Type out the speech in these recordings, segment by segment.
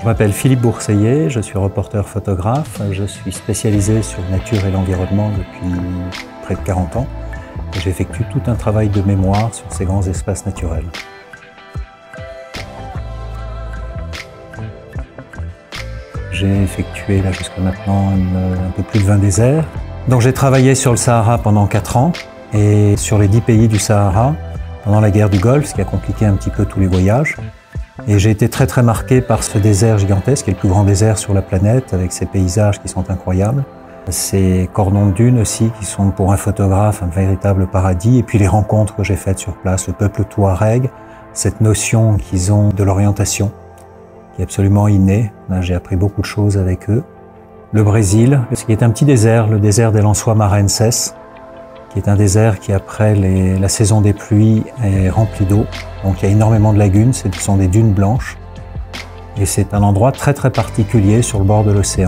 Je m'appelle Philippe Bourseillet, je suis reporter photographe. Je suis spécialisé sur nature et l'environnement depuis près de 40 ans. J'effectue tout un travail de mémoire sur ces grands espaces naturels. J'ai effectué là jusqu'à maintenant un peu plus de 20 déserts. Donc j'ai travaillé sur le Sahara pendant 4 ans et sur les 10 pays du Sahara pendant la guerre du Golfe, ce qui a compliqué un petit peu tous les voyages. Et j'ai été très marqué par ce désert gigantesque, qui est le plus grand désert sur la planète, avec ces paysages qui sont incroyables. Ces cordons de dunes aussi, qui sont pour un photographe un véritable paradis. Et puis les rencontres que j'ai faites sur place, le peuple touareg, cette notion qu'ils ont de l'orientation, qui est absolument innée. J'ai appris beaucoup de choses avec eux. Le Brésil, ce qui est un petit désert, le désert des Lençois Maranhenses, qui est un désert qui, après la saison des pluies, est rempli d'eau. Donc il y a énormément de lagunes, ce sont des dunes blanches. Et c'est un endroit très particulier sur le bord de l'océan.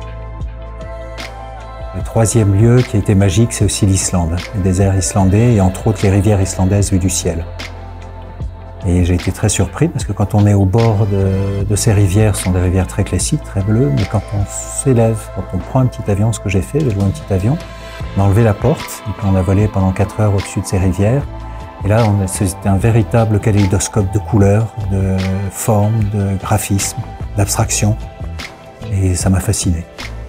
Le troisième lieu qui a été magique, c'est aussi l'Islande, le désert islandais et entre autres les rivières islandaises vues du ciel. Et j'ai été très surpris parce que quand on est au bord de ces rivières, ce sont des rivières très classiques, très bleues, mais quand on s'élève, quand on prend un petit avion, ce que j'ai fait, j'ai loué un petit avion, on a enlevé la porte et puis on a volé pendant 4 heures au-dessus de ces rivières. Et là, c'était un véritable kaléidoscope de couleurs, de formes, de graphismes, d'abstraction. Et ça m'a fasciné.